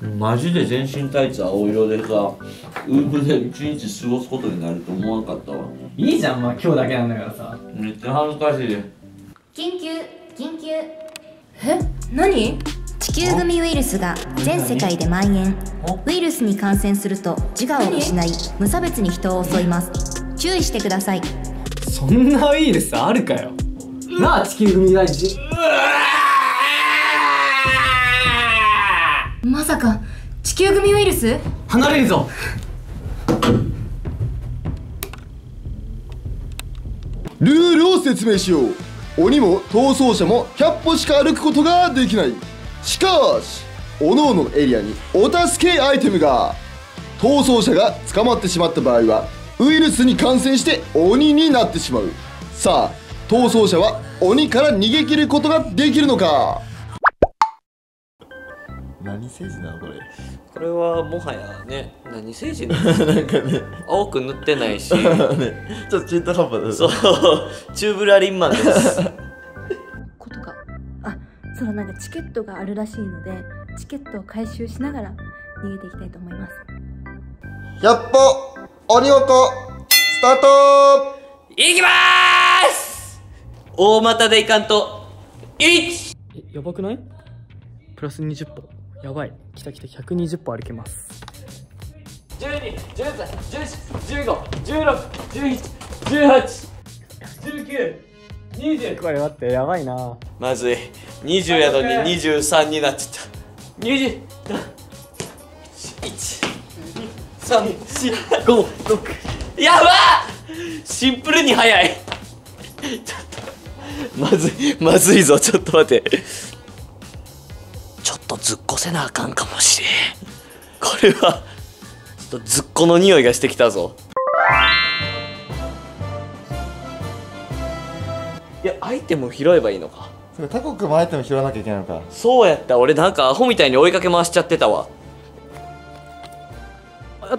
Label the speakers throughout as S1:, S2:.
S1: マジで全身タイツ青色でさ、海で一日過ごすことになると思わなかったわ。
S2: いいじゃん、まあ今日だけなんだからさ。
S1: めっちゃ恥ずかしいで。
S3: 緊急。え、何？地球組ウイルスが全世界で蔓延。ウイルスに感染すると自我を失い、無差別に人を襲います。注意してください。
S2: そんなウイルスあるかよ。なあ、地球組大臣。
S3: まさか地球組ウイルス？
S2: 離れるぞ。
S4: ルールを説明しよう。鬼も逃走者も100歩しか歩くことができない。しかし各々のエリアにお助けアイテムが。逃走者が捕まってしまった場合はウイルスに感染して鬼になってしまう。さあ逃走者は鬼から逃げ切ることができるのか。何政治なのこれ。
S1: これはもはやね、何政治なのなんかね、青く塗ってないし、ね、
S4: ちょっと中途半端だ。
S1: そう、チューブラリンマンです。
S5: ことか。あ、そうだ、なんかチケットがあるらしいので、チケットを回収しながら逃げていきたいと思います。
S4: 100歩鬼ごっこスタート。
S1: いきまーす。大股でいかんと。1。
S2: やばくない？プラス20歩。やばい。来た120歩歩けます。12、13、14、15、16、17、18、19、20。これ待って、やばいな。
S1: まずい。20やのに23になっちゃった。20。1、2、3、4、5、6。やばっ！シンプルに速い。ちょっとまずいぞ。ちょっと待って。ちょっとずっこせなあかんかもしれん。これはちょっとずっこの匂いがしてきたぞ。いや、アイテムを拾えばいいのか。
S4: 他国もアイテム拾わなきゃいけないのか。
S1: そうやった。俺なんかアホみたいに追いかけ回しちゃってたわ。
S2: やった。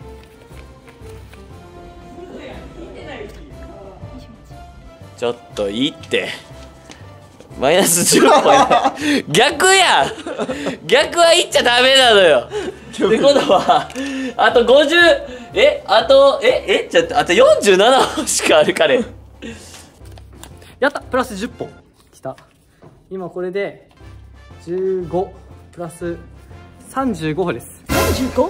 S1: ちょっといいって。マイナス10歩や。逆や。逆は言っちゃダメなのよ。ってことはあと50、あとちょっとあと47歩しか歩かれん。
S2: やった。プラス10歩きた。今これで15プラス35歩です。 35？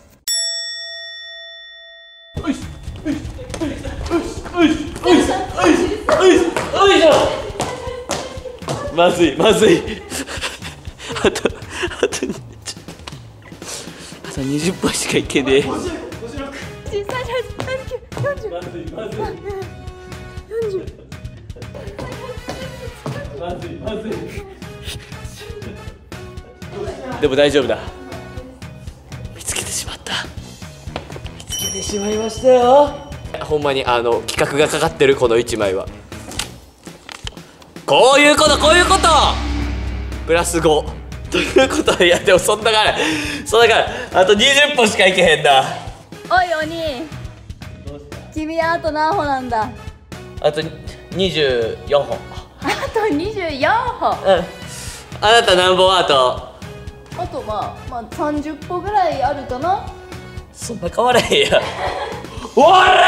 S1: まずい。あと20歩しかいけねえ。でも大丈夫だ。見つけてしまった。見つけてしまいましたよ。ほんまに企画がかかってるこの1枚は。こういうことプラス5ということは、いやでもそんなからあと20歩しかいけへんな。
S5: おい鬼、君はあと何歩なんだ？
S1: あと24歩。
S5: あと24歩。
S1: うん。あなた何本？あと
S5: まあ30歩ぐらいあるかな。
S1: そんな変わらへんや。おら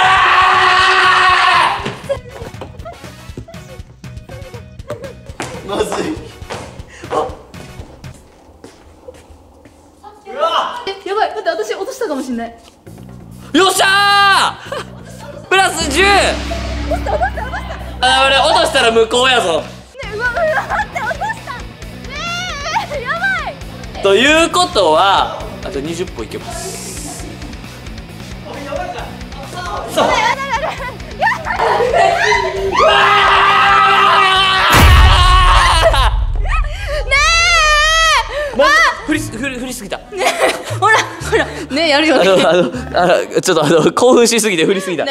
S1: ーまずい。
S5: やばい、待って、私落としたかもしれない。
S1: よっしゃープラス10。俺落としたら無効やぞ。
S5: ねえ、うわ待って、落とした。ねえ、やばい。
S1: ということはあと20歩いけます。そう。振りすぎた。
S5: ほらねえ、やるよね。
S1: ちょっと興奮しすぎて振りすぎた。
S5: ね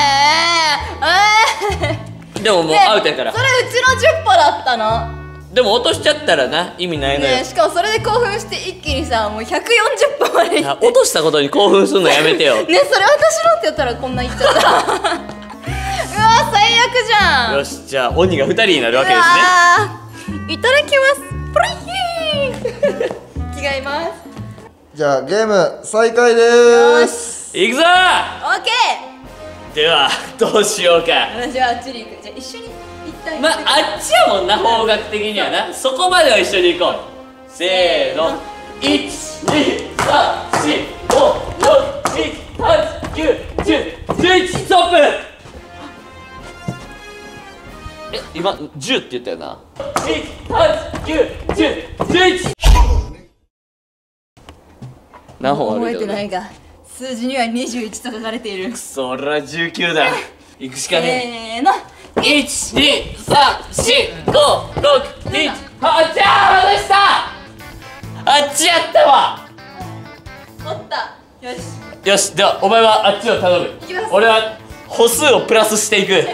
S5: え、
S1: でももうアウトやから。
S5: それうちの10歩だったの。
S1: でも落としちゃったらな、意味ないのよ。
S5: ねえ、しかもそれで興奮して一気にさ、もう140歩まで行って。
S1: 落としたことに興奮するのやめてよ。
S5: ねえ、それ私のってやったらこんないっちゃった。うわ、最悪じゃん。
S1: よし、じゃあ鬼が2人になるわけですね。
S5: いただきます。プリヒー。違います。
S4: じゃあゲーム再開でーす。
S1: いくぞ
S5: オッケ
S1: ではどうしようか。
S5: ー。私はあっちに行く。じゃあ一緒に行ったり。
S1: まああっちやもんな、方角的にはな。そこまでは一緒に行こう。せーの。1234567891011ストップ。今10って言ったよな。1891011何本
S5: 覚え
S1: あるよ
S5: てないが、数字には21と書かれている。
S1: そら19だ。行くしかねえ。
S5: せーの。
S1: 1234567あっちゃー、外した。あっちやったわ。
S5: おった。よし。
S1: よし、ではお前はあっちを頼む。
S5: きます。
S1: 俺は歩数をプラスしていく。よし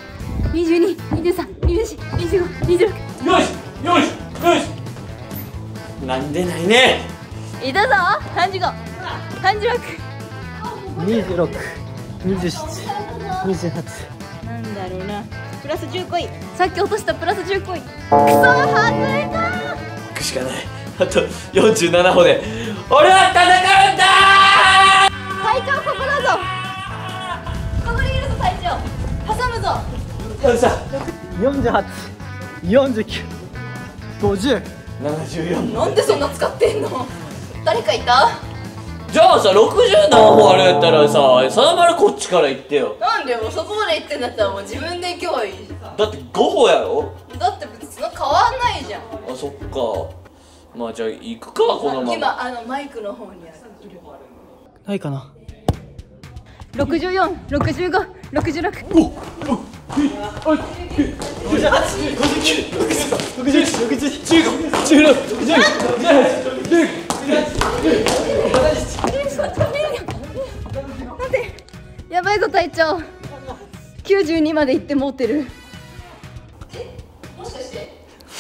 S5: 22、23、24、25、26。
S1: よしよし。なんでないね。
S5: いたぞ。35、36。
S2: 26、27、28。
S5: なんだろうな。プラス10コイン。さっき落としたプラス10コイン。くそー、外れた。
S1: 行くしかない。あと47歩で俺は戦うんだ
S5: 隊長ここだぞ。ここにいるぞ隊長。挟むぞ。
S1: ー。よっしゃ。
S2: 48、49、50。
S1: 74。
S5: なんでそんな使ってんの。誰かいた。
S1: じゃあさ、60何歩あるやったらさ、さだまるこっちから行ってよ。
S5: なんでよ、そこまで行ってんだったらもう自分で行けばいい。
S1: だって5歩やろ。
S5: だって別にそんな変わんないじゃん。
S1: あ、そっか。まあじゃあ行くか、このまま。
S5: 今マイクの方にある。
S2: ないかな。
S5: 64、65、66。やばいぞ隊長。92まで行って持ってる。もしかして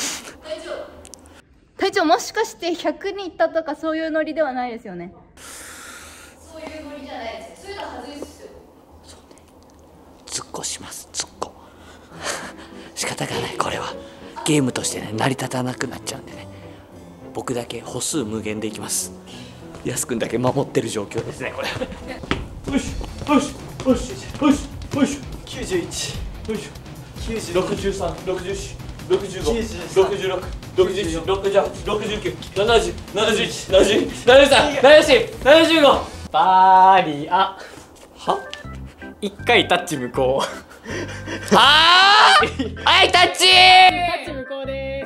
S5: 隊長もしかして100に行ったとかそういうノリではないですよね。そういうノリじゃないです。そういうのはずいですよ。
S1: ずっこします、ずっこ。仕方がない、これはゲームとしてね、成り立たなくなっちゃうんでね。僕だけ歩数無限でいきます。やすくんだけ守ってる状況ですね、これ。よしよしよしよしよし。91、よし、63、64、65、66、67、68、69、70、71、72、73、74、75。
S2: バーリア。
S1: は
S2: 1回タッチ無効。
S1: あーはい、タッチ
S2: タッチ無効です。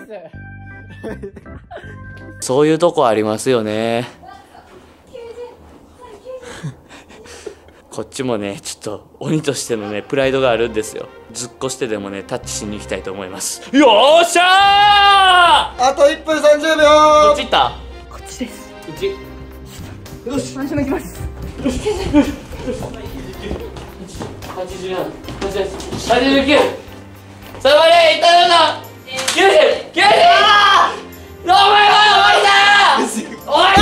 S1: そういうとこありますよね。こっちもね、ちょっと鬼としてのねプライドがあるんですよ。ずっこしてでもねタッチしに行きたいと思います。よーしゃー。
S4: あと1分30秒。
S1: どっち行った？
S5: こっちです。
S1: うち。よし。
S5: 私も行きます。
S1: よし。87、88、89。さあ、まれ、いただな。90、90。お前は終わりだ。おい。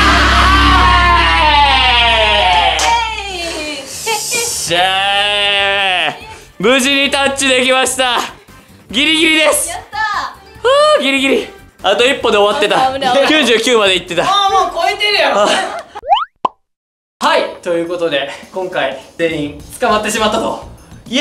S1: しゃー、無事にタッチできました。ギリギリです。
S5: やった
S1: ー。ギリギリ。あと一歩で終わってた。
S5: 危ない危ない
S1: 99まで行ってた。
S5: ー。もう超えてるよ。
S2: はい、ということで今回全員捕まってしまったと。
S1: イエ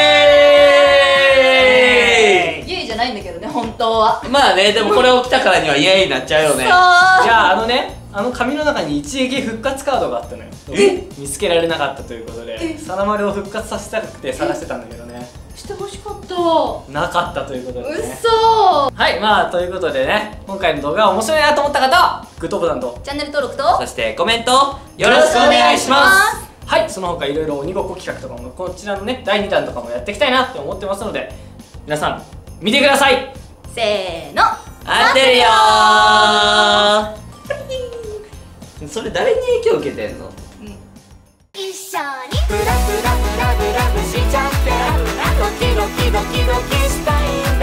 S1: ーイ。
S5: イエイじゃないんだけどね、本当は。
S1: まあね、でもこれ起きたからにはイエーイになっちゃうよね。
S2: じゃああの紙の中に一撃復活カードがあったのよ。見つけられなかったということで、さだまるを復活させたくて探してたんだけどね、
S5: してほしかった。
S2: なかったということでね。
S5: 嘘。
S2: はい、まあということでね、今回の動画が面白いなと思った方はグッドボタンと、
S5: チャンネル登録と
S1: そしてコメントよろしくお願いします。
S2: はい、その他いろいろ鬼ごっこ企画とかもこちらのね第2弾とかもやっていきたいなって思ってますので、皆さん見てください。
S5: せーの。
S1: 合ってるよー。それ誰に影響受けてんの？
S3: 一緒にブラブラブラブラブしちゃってドキドキドキドキしたいんだ